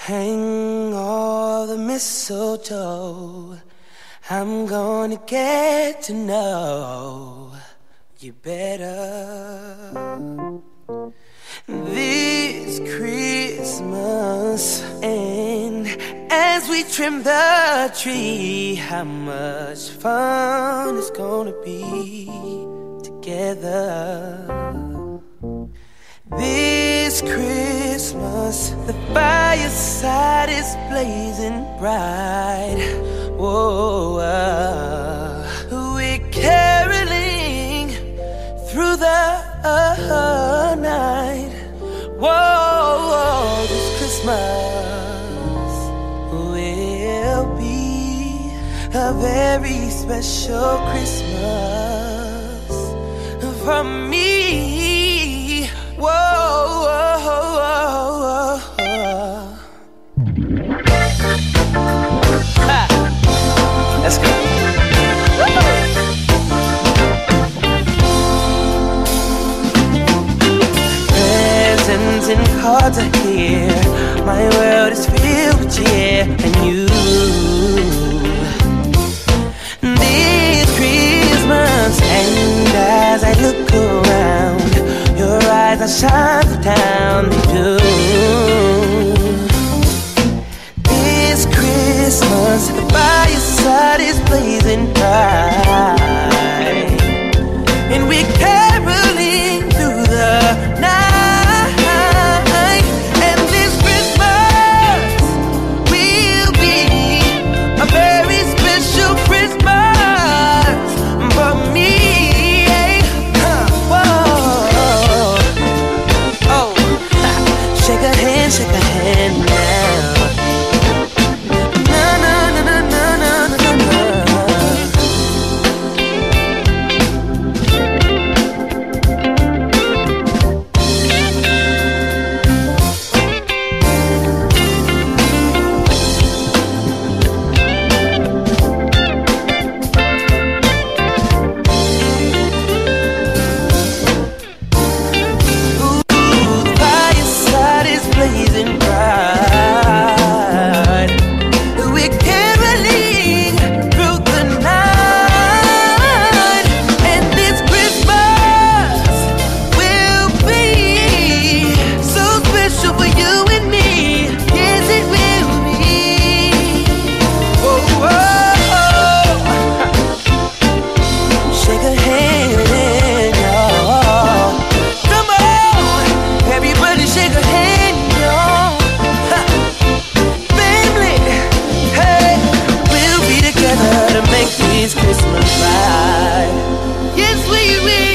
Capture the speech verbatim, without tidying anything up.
Hang all the mistletoe. I'm gonna get to know you better this Christmas. And as we trim the tree, how much fun it's gonna be together. This Christmas, the fireside is blazing bright. Whoa, uh, we're caroling through the uh, night. Whoa, this Christmas will be a very special Christmas for me. Whoa, whoa, whoa, whoa, whoa. Ha. Let's go. Woo. Presents and cards are here. My world is filled with cheer and you. This Christmas, and as I look around, your eyes are shining down, they do. This Christmas, the fireside is blazing bright, and we're caroling through the night. And this Christmas will be a very special Christmas for me. Shake a hand, shake a hand now. Na na na na na na na na. Blazing bright, we're caroling through the night. And this Christmas will be so special for you and me. Yes, it will be. Whoa, whoa. Shake a hand, y'all. Come on, everybody shake a hand. To make this Christmas right. Yes, we will.